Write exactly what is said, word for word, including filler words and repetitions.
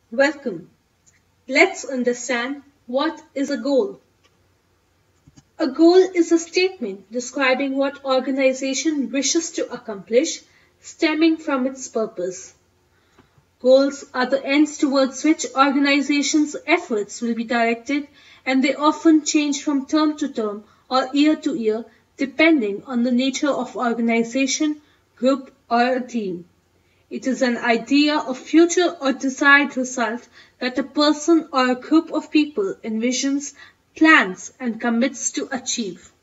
Welcome. Let's understand what is a goal. A goal is a statement describing what organization wishes to accomplish, stemming from its purpose. Goals are the ends towards which organizations' efforts will be directed, and they often change from term to term or year to year depending on the nature of organization, group, or a team. It is an idea of future or desired result that a person or a group of people envisions, plans, and commits to achieve.